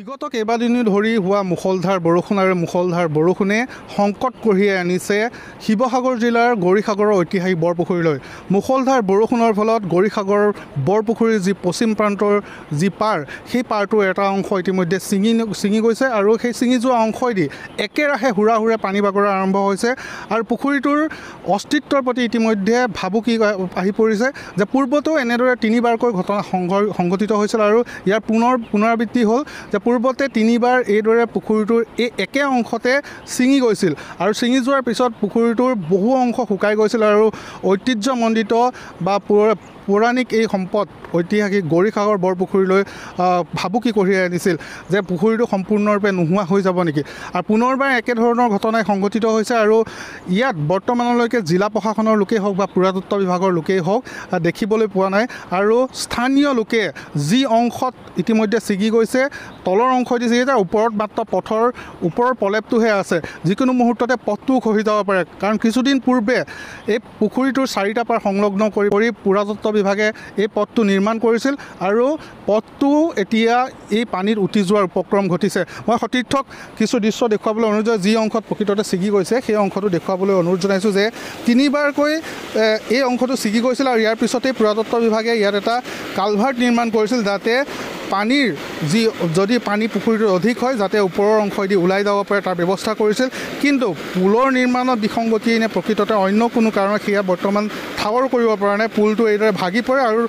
বিগত কেইবাদিন ধৰি হোৱা মুখলধাৰ বৰষুণ আৰু মুখলধাৰ বৰষুণে সংকট কঢ়িয়াই আনিছে শিৱসাগৰ জিলাৰ গৌৰীসাগৰৰ ঐতিহাসিক বৰপুখুৰীলৈ। মুখলধাৰ বৰষুণৰ ফলত গৌৰীসাগৰ বৰপুখুৰীৰ যি পশ্চিম প্ৰান্তৰ যি পাৰ, সেই পাৰটোৰ এটা অংশ ইতিমধ্যে ছিঙি গৈছে আৰু সেই ছিঙি যোৱা অংশইদি একেৰাহে হুৰা হুৰে পানী বাগৰা আৰম্ভ হৈছে আৰু পুখুৰীটোৰ অস্তিত্বৰ প্ৰতি ইতিমধ্যে ভাবুকি আহি পৰিছে যে পূৰ্বতেও এনেদৰে তিনিবাৰকৈ ঘটনা সংঘটিত হৈছিল আৰু ইয়াৰ পুনৰাবৃত্তি হ'ল যে পূৰ্বতে তিনিবাৰ এইদৰে পুখুৰীটোৰ এই একে অংশতে ছিঙি গৈছিল আৰু ছিঙি যোৱাৰ পিছত পুখুৰীটোৰ বহু অংশ শুকাই গৈছিল আৰু ঐতিহ্যমণ্ডিত বা পৌৰাণিক এই সম্পদ ঐতিহাসিক গৌৰীসাগৰ বৰপুখুৰীলৈ ভাবুকি কঢ়িয়াই আনিছিল যে পুখুৰীটো সম্পূৰ্ণৰূপে নোহোৱা হৈ যাব নেকি। আৰু পুনৰবাৰ একেধৰণৰ ঘটনাই সংঘটিত হৈছে আৰু ইয়াত বৰ্তমানলৈকে জিলা প্ৰশাসনৰ লোকেই হওক বা পুৰাতত্ত্ব বিভাগৰ লোকেই হওক দেখিবলৈ পোৱা নাই আৰু স্থানীয় লোকে যি অংশত ইতিমধ্যে ছিগি গৈছে তলৰ অংশদি ছিগি যায়, ওপৰত মাত্ৰ পথৰ ওপৰৰ প্ৰলেপটোহে আছে। যিকোনো মুহূৰ্ততে পথটোও খহি যাব পাৰে, কাৰণ কিছুদিন পূৰ্বে এই পুখুৰীটোৰ চাৰিটা পাৰ সংলগ্ন কৰি পুৰাতত্ত্ব বিভাগে এই পথটো নিৰ্মাণ কৰিছিল আৰু পথটো এতিয়া এই পানীত উটি যোৱাৰ উপক্ৰম ঘটিছে। মই সতীৰ্থক কিছু দৃশ্য দেখুৱাবলৈ অনুৰোধ জনাইছোঁ, যি অংশত প্ৰকৃততে ছিগি গৈছে সেই অংশটো দেখুৱাবলৈ অনুৰোধ জনাইছোঁ যে তিনিবাৰকৈ এই অংশটো ছিগি গৈছিল আৰু ইয়াৰ পিছতেই পুৰাতত্ত্ব বিভাগে ইয়াত এটা কালভাৰ্ট নিৰ্মাণ কৰিছিল যাতে পানীৰ যদি পানী পুখুৰীটোত অধিক হয় যাতে ওপৰৰ অংশদি ওলাই যাব পাৰে তাৰ ব্যৱস্থা কৰিছিল। কিন্তু পুলৰ নিৰ্মাণত বিসংগতি নে প্ৰকৃততে অন্য কোনো কাৰণত সেয়া বৰ্তমান ঠাৱৰ কৰিব পৰা নাই। পুলটো এইদৰে ভাগি পৰে আৰু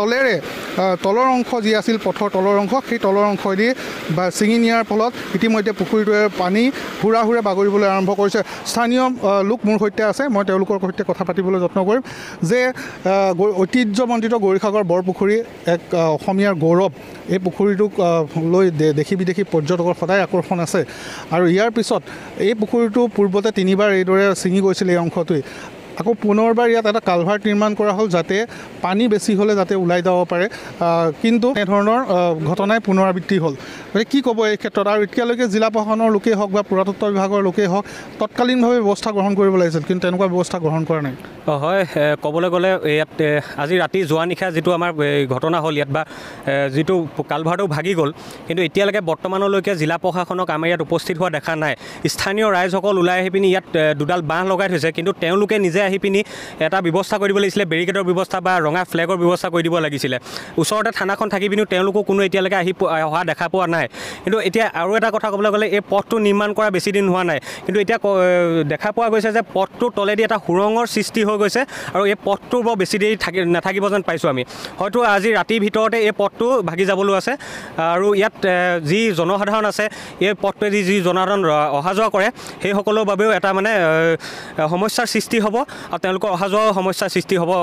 তলৰ অংশ যি আছিল পথৰ তলৰ অংশ, সেই তলৰ অংশদি বা ছিঙি নিয়াৰ ফলত ইতিমধ্যে পুখুৰীটোৱে পানী হুৰা হুৰে বাগৰিবলৈ আৰম্ভ কৰিছে। স্থানীয় লোক মোৰ সৈতে আছে, মই তেওঁলোকৰ সৈতে কথা পাতিবলৈ যত্ন কৰিম যে ঐতিহ্যমণ্ডিত গৌৰীসাগৰ বৰপুখুৰী এক অসমীয়াৰ গৌৰৱ। এই পুখুৰীটোক লৈ দেশী বিদেশী পৰ্যটকৰ সদায় আকৰ্ষণ আছে আৰু ইয়াৰ পিছত এই পুখুৰীটো পূৰ্বতে তিনিবাৰ এইদৰে ছিঙি গৈছিল এই অংশটোৱে। আকৌ পুনৰবাৰ ইয়াত এটা কালভাৰ্ট নিৰ্মাণ কৰা হ'ল যাতে পানী বেছি হ'লে যাতে ওলাই যাব পাৰে, কিন্তু এনেধৰণৰ ঘটনাই পুনৰাবৃত্তি হ'ল। গতিকে কি ক'ব এই ক্ষেত্ৰত? আৰু এতিয়ালৈকে জিলা প্ৰশাসনৰ লোকেই হওক বা পুৰাতত্ত্ব বিভাগৰ লোকেই হওক তৎকালীনভাৱে ব্যৱস্থা গ্ৰহণ কৰিব লাগিছিল, কিন্তু তেনেকুৱা ব্যৱস্থা গ্ৰহণ কৰা নাই। হয়, ক'বলৈ গ'লে ইয়াত আজি ৰাতি যোৱা নিশা যিটো আমাৰ ঘটনা হ'ল ইয়াত বা যিটো কালভাৰটো ভাগি গ'ল, কিন্তু এতিয়ালৈকে বৰ্তমানলৈকে জিলা প্ৰশাসনক আমাৰ ইয়াত উপস্থিত হোৱা দেখা নাই। স্থানীয় ৰাইজসকল ওলাই আহি পিনি ইয়াত দুডাল বাঁহ লগাই থৈছে, কিন্তু তেওঁলোকে নিজে আহি পিনি এটা ব্যৱস্থা কৰিব লাগিছিলে, বেৰিকেডৰ ব্যৱস্থা বা ৰঙা ফ্লেগৰ ব্যৱস্থা কৰি দিব লাগিছিলে। ওচৰতে থানাখন থাকি পিনি তেওঁলোকো কোনো এতিয়ালৈকে অহা দেখা পোৱা নাই। কিন্তু এতিয়া আৰু এটা কথা ক'বলৈ গ'লে এই পথটো নিৰ্মাণ কৰা বেছি দিন হোৱা নাই, কিন্তু এতিয়া দেখা পোৱা গৈছে যে পথটোৰ তলেদি এটা সুৰঙৰ সৃষ্টি হৈ গৈছে আৰু এই পথটো বৰ বেছি দেৰি নাথাকিব যেন পাইছোঁ আমি। হয়তো আজি ৰাতিৰ ভিতৰতে এই পথটো ভাগি যাবলৈ আছে আৰু ইয়াত যি জনসাধাৰণ আছে এই পথটোৱেদি যি জনসাধাৰণ অহা যোৱা কৰে সেইসকলৰ বাবেও এটা মানে সমস্যাৰ সৃষ্টি হ'ব আৰু তেওঁলোকৰ অহা যোৱা সমস্যাৰ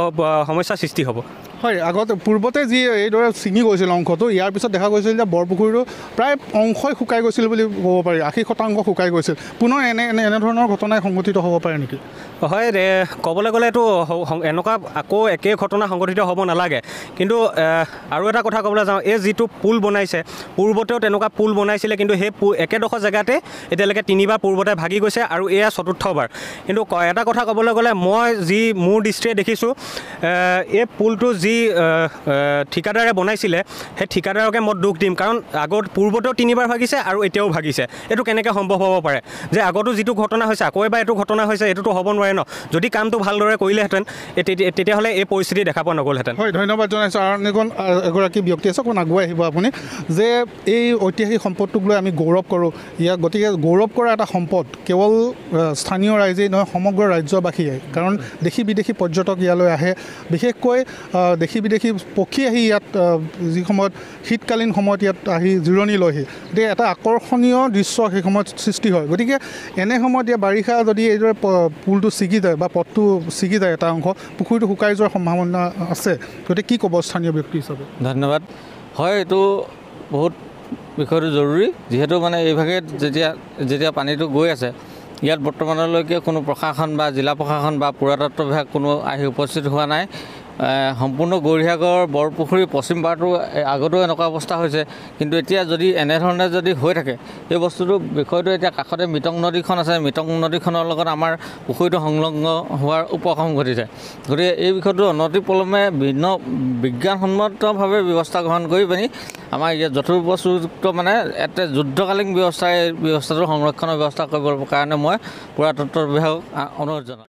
সৃষ্টি হ'ব। হয়, পূৰ্বতে যি এইদৰে ছিঙি গৈছিল অংশটো, ইয়াৰ পিছত দেখা গৈছিল যে বৰপুখুৰীটো প্ৰায় অংশই শুকাই গৈছিল বুলি ক'ব পাৰি, 80% শুকাই গৈছিল। পুনৰ এনেধৰণৰ ঘটনাই সংঘটিত হ'ব পাৰে নেকি? হয়, ক'বলৈ গ'লে এইটো এনেকুৱা আকৌ একেই ঘটনা সংঘটিত হ'ব নালাগে। কিন্তু আৰু এটা কথা ক'বলৈ যাওঁ, এই যিটো পুল বনাইছে পূৰ্বতেও তেনেকুৱা পুল বনাইছিলে, কিন্তু সেই একেডোখৰ জেগাতে এতিয়ালৈকে তিনিবাৰ পূৰ্বতে ভাগি গৈছে আৰু এয়া চতুৰ্থবাৰ। কিন্তু এটা কথা ক'বলৈ গ'লে মই যি মোৰ দৃষ্টিৰে দেখিছোঁ এই পুলটো যি ঠিকাদাৰে বনাইছিলে সেই ঠিকাদাৰকে মই দুখ দিম, কাৰণ পূৰ্বতেও তিনিবাৰ ভাগিছে আৰু এতিয়াও ভাগিছে। এইটো কেনেকৈ সম্ভৱ হ'ব পাৰে যে আগতো যিটো ঘটনা হৈছে আকৌ এবাৰ এইটো ঘটনা হৈছে? এইটোতো হ'ব নোৱাৰে ন। যদি কামটো ভালদৰে কৰিলেহেঁতেন তেতিয়াহ'লে এই পৰিস্থিতি দেখা পোৱা নগ'লহেঁতেন। হয়, ধন্যবাদ জনাইছোঁ। আৰু এগৰাকী ব্যক্তি আছে, অকণ আগুৱাই আহিব আপুনি। যে এই ঐতিহাসিক সম্পদটোক লৈ আমি গৌৰৱ কৰোঁ ইয়াক, গতিকে গৌৰৱ কৰা এটা সম্পদ কেৱল স্থানীয় ৰাইজেই নহয় সমগ্ৰ ৰাজ্যবাসীয়ে, কাৰণ দেশী বিদেশী পৰ্যটক ইয়ালৈ আহে, বিশেষকৈ দেশী বিদেশী পক্ষী আহি ইয়াত যি সময়ত শীতকালীন সময়ত ইয়াত আহি জিৰণি লয়হি, গতিকে এটা আকৰ্ষণীয় দৃশ্য সেই সময়ত সৃষ্টি হয়। গতিকে এনে সময়ত ইয়াত বাৰিষা যদি এইদৰে পুলটো ছিগি যায় বা পথটো ছিগি যায় এটা অংশ, পুখুৰীটো শুকাই যোৱাৰ সম্ভাৱনা আছে। গতিকে কি ক'ব স্থানীয় ব্যক্তি হিচাপে? ধন্যবাদ। হয়, এইটো বহুত বিষয়টো জৰুৰী, যিহেতু মানে এইভাগে যেতিয়া পানীটো গৈ আছে ইয়াত বৰ্তমানলৈকে কোনো প্ৰশাসন বা জিলা প্ৰশাসন বা পুৰাতত্ত্ব বিভাগ কোনো আহি উপস্থিত হোৱা নাই। সম্পূৰ্ণ গৌৰীসাগৰ বৰপুখুৰী পশ্চিম পাৰটো আগতেও এনেকুৱা অৱস্থা হৈছে কিন্তু এতিয়া যদি এনেধৰণে যদি হৈ থাকে এই বস্তুটো বিষয়টো এতিয়া কাষতে মিটং নদীখন আছে মিটং নদীখনৰ লগত আমাৰ পুখুৰীটো সংলগ্ন হোৱাৰ উপক্ৰম ঘটিছে গতিকে এই বিষয়টো অনতিপলমে ভিন্ন বিজ্ঞানসন্মতভাৱে ব্যৱস্থা গ্ৰহণ কৰি পিনি আমাৰ ইয়াত যথোপযুক্ত মানে এটা যুদ্ধকালীন ব্যৱস্থাটো সংৰক্ষণৰ ব্যৱস্থা কৰিবৰ কাৰণে মই পুৰাতত্ত্ব বিভাগক অনুৰোধ জনাওঁ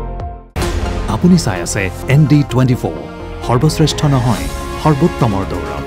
আপুনি চাই আছে ND24 সৰ্বশ্ৰেষ্ঠ নহয় সৰ্বোত্তমৰ দৌৰ